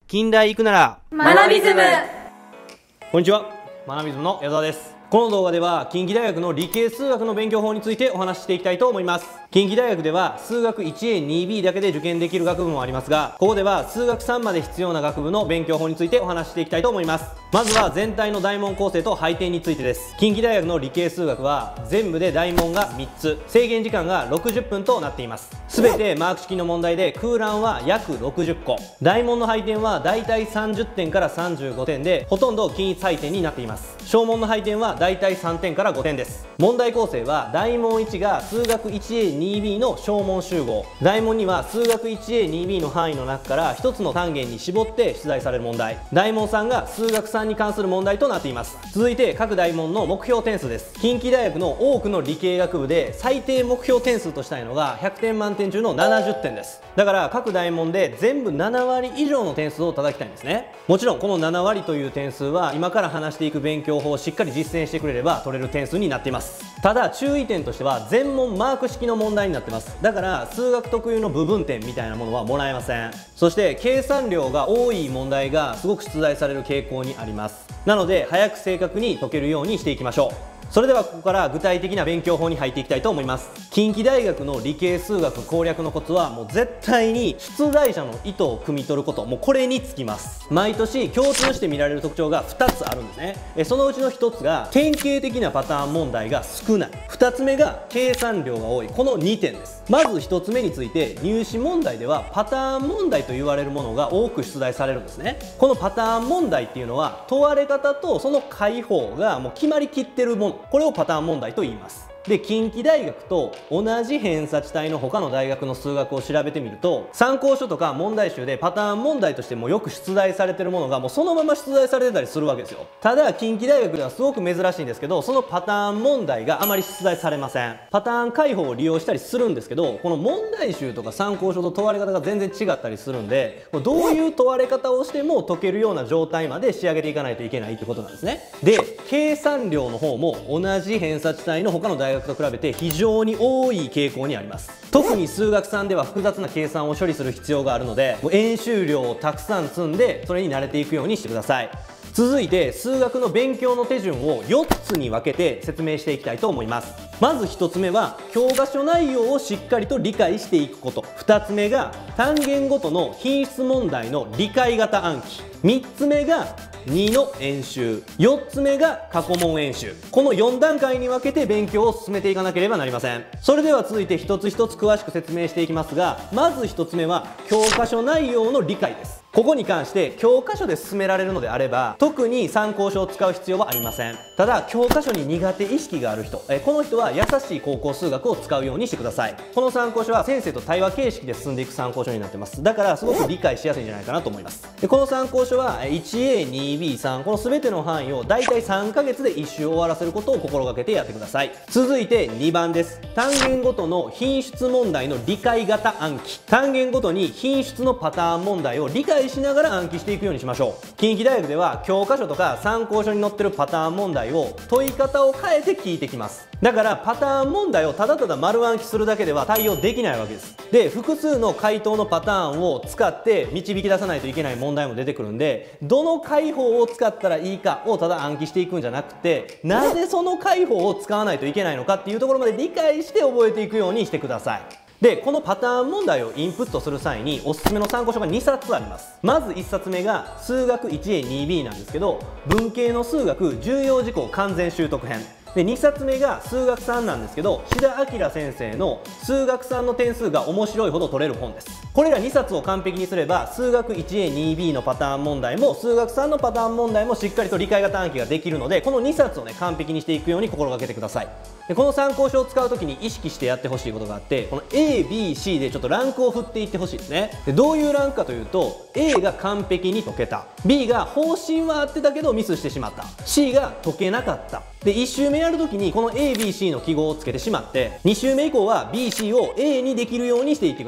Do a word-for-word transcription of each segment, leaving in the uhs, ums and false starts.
近代行くなら学びズム。 こんにちは、学びズムの矢沢です。この動画では近畿大学の理系数学の勉強法についてお話ししていきたいと思います。近畿大学では数学 いちエーにビー だけで受験できる学部もありますが、ここでは数学さんまで必要な学部の勉強法についてお話ししていきたいと思います。まずは全体の大問構成と配点についてです。近畿大学の理系数学は全部で大問がみっつ、制限時間がろくじゅっぷんとなっています。すべてマーク式の問題で空欄は約ろくじゅっこ、大問の配点はだいたいさんじゅってんからさんじゅうごてんで、ほとんど均一配点になっています。小問の配点はだいたいさんてんからごてんです。問題構成は大問いちが数学 いちエーにビー の小問集合、大問には数学 いちエーにビー の範囲の中からひとつの単元に絞って出題される問題、大問さんが数学さんに関する問題となっています。続いて各大問の目標点数です。近畿大学の多くの理系学部で最低目標点数としたいのがひゃくてん満点中のななじゅってんです。だから各大問で全部ななわり以上の点数を叩きたいんですね。もちろんこのななわりという点数は今から話していく勉強法をしっかり実践してくれれば取れる点数になっています。ただ注意点としては全問マーク式の問題になってます。だから数学特有の部分点みたいなものはもらえません。そして計算量が多い問題がすごく出題される傾向にあります。なので早く正確に解けるようにしていきましょう。それではここから具体的な勉強法に入っていきたいと思います。近畿大学の理系数学攻略のコツはもう絶対に出題者の意図を汲み取ること、もうこれにつきます。毎年共通して見られる特徴がふたつあるんですね。えそのうちのひとつが典型的なパターン問題が少ない、ふたつめが計算量が多い、このにてんです。まずひとつめについて、入試問題ではパターン問題と言われるものが多く出題されるんですね。このパターン問題っていうのは問われ方とその解法がもう決まりきってるもの、これをパターン問題と言います。で、近畿大学と同じ偏差値帯の他の大学の数学を調べてみると、参考書とか問題集でパターン問題としてもよく出題されてるものがもうそのまま出題されてたりするわけですよ。ただ近畿大学ではすごく珍しいんですけど、そのパターン問題があまり出題されません。パターン解法を利用したりするんですけど、この問題集とか参考書と問われ方が全然違ったりするんで、どういう問われ方をしても解けるような状態まで仕上げていかないといけないってことなんですね。で、計算量の方も同じ偏差値帯の他の大学と比べて非常に多い傾向にあります。特に数学さんでは複雑な計算を処理する必要があるので、もう演習量をたくさん積んでそれに慣れていくようにしてください。続いて数学の勉強の手順をよっつに分けて説明していきたいと思います。まずひとつめは教科書内容をしっかりと理解していくこと、ふたつめが単元ごとの品質問題の理解型暗記、みっつめがにの演習、よっつめが過去問演習、このよんだんかいに分けて勉強を進めていかなければなりません。それでは続いて一つ一つ詳しく説明していきますが、まずひとつめは教科書内容の理解です。ここに関して教科書で進められるのであれば特に参考書を使う必要はありません。ただ教科書に苦手意識がある人、えこの人は優しい高校数学を使うようにしてください。この参考書は先生と対話形式で進んでいく参考書になってます。だからすごく理解しやすいんじゃないかなと思います。でこの参考書は いちエーにビーさん、この全ての範囲をだいたいさんかげつでいっ周終わらせることを心がけてやってください。続いてにばんです。単元ごとの品質問題の理解型暗記、単元ごとに品質のパターン問題を理解しながら暗記していくようにしましょう。近畿大学では教科書とか参考書に載ってるパターン問題を解い方を変えて聞いてきます。だからパターン問題をただただ丸暗記するだけでは対応できないわけです。で、複数の回答のパターンを使って導き出さないといけない問題も出てくるんで、どの解法を使ったらいいかをただ暗記していくんじゃなくて、なぜその解法を使わないといけないのかっていうところまで理解して覚えていくようにしてください。で、このパターン問題をインプットする際におすすめの参考書がにさつあります。まずいっさつめが数学 いちエーにビー なんですけど、文系の数学重要事項完全習得編で、にさつめが数学さんなんですけど、志田明先生の数学さんの点数が面白いほど取れる本です。これらにさつを完璧にすれば数学 いちエーにビー のパターン問題も数学さんのパターン問題もしっかりと理解型暗記ができるので、このにさつをね完璧にしていくように心がけてください。でこの参考書を使う時に意識してやってほしいことがあって、この エービーシー でちょっとランクを振っていってほしいですね。でどういうランクかというと、 A が完璧に解けた、 B が方針は合ってたけどミスしてしまった、 C が解けなかった。でいち周目やるときにこの エービーシー の記号をつけてしまって、に周目以降は ビーシー を A にできるようにしていってください。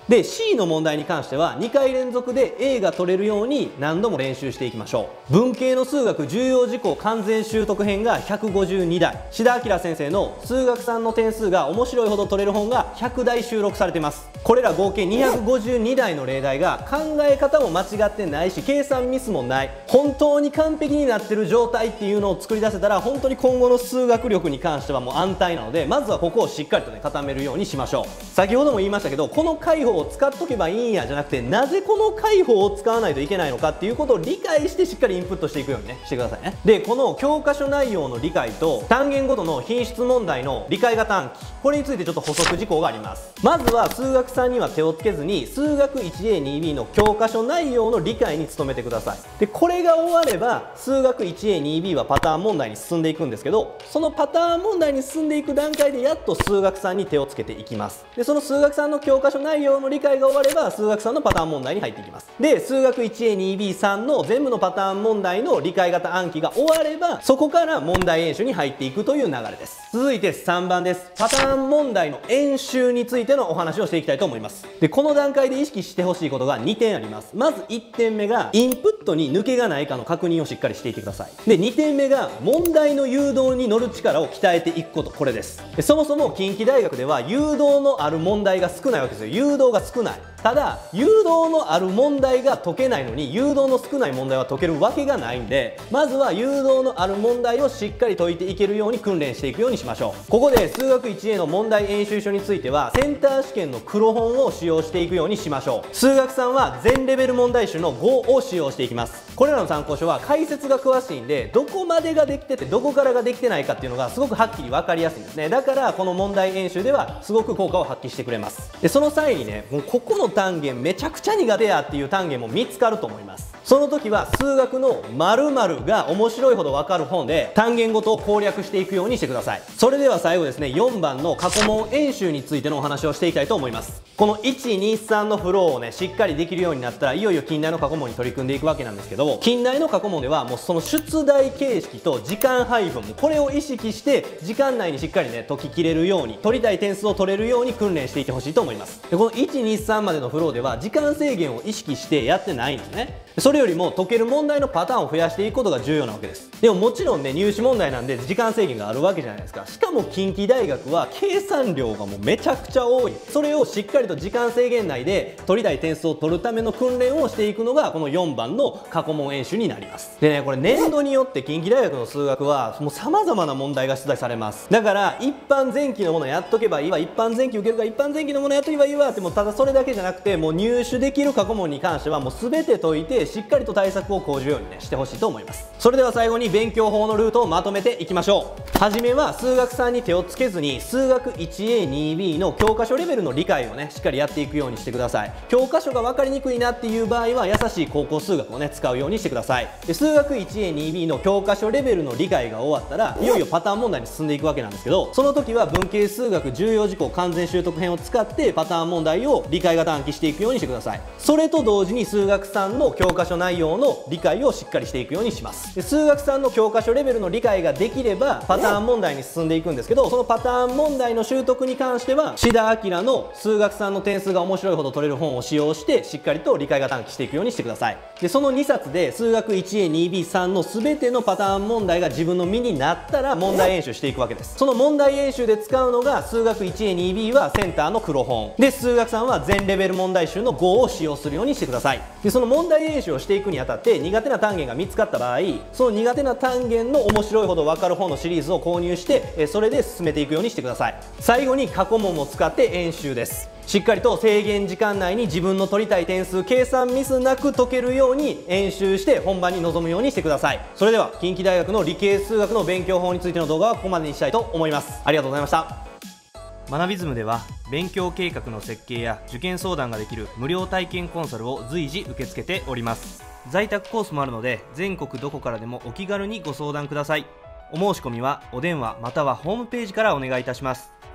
で シー の問題に関してはにかい連続で エー が取れるように何度も練習していきましょう。文系の数学重要事項完全習得編がひゃくごじゅうにだい、志田明先生の数学さんの点数が面白いほど取れる本がひゃくだい収録されてます。これら合計にひゃくごじゅうにだいの例題が考え方も間違ってないし計算ミスもない、本当に完璧になってる状態っていうのを作り出せたら本当に今後の数学力に関してはもう安泰なので、まずはここをしっかりとね固めるようにしましょう。先ほども言いましたけど、この解法を使っとけばいいんやじゃなくて、なぜこの解法を使わないといけないのかっていうことを理解してしっかりインプットしていくようにねしてくださいね。でこの教科書内容の理解と単元ごとの品質問題の理解型暗記、これについてちょっと補足事項があります。まずは数学さんには手をつけずに数学 いちエーにビー の教科書内容の理解に努めてください。でこれが終われば数学 いちエーにビー はパターン問題に進んでいくんですけど、そのパターン問題に進んでいく段階でやっと数学さんに手をつけていきます。でその数学さんの教科書内容の理解が終われば数学さんのパターン問題に入っていきます。で数学 いちエーにビーさん の全部のパターン問題の理解型暗記が終わればそこから問題演習に入っていくという流れです。続いてさんばんです。パターン問題の演習についてのお話をしていきたいと思います。でこの段階で意識してほしいことがにてんあります。まずいってんめがインプットに抜けがないかの確認をしっかりしていてください。でにてんめが問題の誘導に乗る力を鍛えていくこと、これです。でそもそも近畿大学では誘導のある問題が少ないわけですよ。誘導が少ない。ただ誘導のある問題が解けないのに誘導の少ない問題は解けるわけがないんで、まずは誘導のある問題をしっかり解いていけるように訓練していくようにしましょう。ここで数学 いちエー の問題演習書についてはセンター試験の黒本を使用していくようにしましょう。数学さんは全レベル問題集のごを使用していきます。これらの参考書は解説が詳しいんで、どこまでができててどこからができてないかっていうのがすごくはっきり分かりやすいんですね。だからこの問題演習ではすごく効果を発揮してくれます。でその際にね、もうここの単元めちゃくちゃ苦手やっていう単元も見つかると思います。その時は数学の〇〇が面白いほど分かる本で単元ごとを攻略していくようにしてください。それでは最後ですね、よんばんの過去問演習についてのお話をしていきたいと思います。このいち、に、さんのフローをねしっかりできるようになったらいよいよ近代の過去問に取り組んでいくわけなんですけど、近代の過去問ではもうその出題形式と時間配分、これを意識して時間内にしっかりね解ききれるように、取りたい点数を取れるように訓練していってほしいと思います。でこのいち、に、さんまでのフローでは時間制限を意識してやってないんですね。それよりも解ける問題のパターンを増やしていくことが重要なわけです。でももちろんね入試問題なんで時間制限があるわけじゃないですか。しかも近畿大学は計算量がもうめちゃくちゃ多い。それをしっかりと時間制限内で取りたい点数を取るための訓練をしていくのがこのよんばんの過去問演習になります。でねこれ年度によって近畿大学の数学はもう様々な問題が出題されます。だから一般前期のものやっとけばいいわ、一般前期受けるから一般前期のものやっとけばいいわって、もうただそれだけじゃなくてもう入手できる過去問に関してはもう全て解いてしっかりと対策を講じるようにねしてほしいと思います。それでは最後に勉強法のルートをまとめていきましょう。はじめは数学さんに手をつけずに数学 いちエーにビー の教科書レベルの理解をねしっかりやっていくようにしてください。教科書が分かりにくいなっていう場合は優しい高校数学をね使うようにしてください。で数学 いちエーにビー の教科書レベルの理解が終わったらいよいよパターン問題に進んでいくわけなんですけど、その時は文系数学重要事項完全習得編を使ってパターン問題を理解型暗記していくようにしてください。それと同時に数学さんの教科書内容の理解をしっかりしていくようにします。で数学さんの教科書レベルの理解ができればパターン問題に進んでいくんですけど、そのパターン問題の習得に関しては志田明の数学さんの点数が面白いほど取れる本を使用してしっかりと理解型暗記していくようにしてください。でそのにさつで数学 いちエーにビーさん の全てのパターン問題が自分の身になったら問題演習していくわけです。その問題演習で使うのが数学 いちエーにビー はセンターの黒本で、数学さんは全レベル問題集のごを使用するようにしてください。でその問題演習をしていくにあたって苦手な単元が見つかった場合、その苦手な単元の面白いほど分かる本のシリーズを購入してそれで進めていくようにしてください。最後に過去問を使って演習です。しっかりと制限時間内に自分の取りたい点数計算ミスなく解けるように演習して本番に臨むようにしてください。それでは近畿大学の理系数学の勉強法についての動画はここまでにしたいと思います。ありがとうございました。学びズムでは勉強計画の設計や受験相談ができる無料体験コンサルを随時受け付けております。在宅コースもあるので全国どこからでもお気軽にご相談ください。お申し込みはお電話またはホームページからお願いいたします。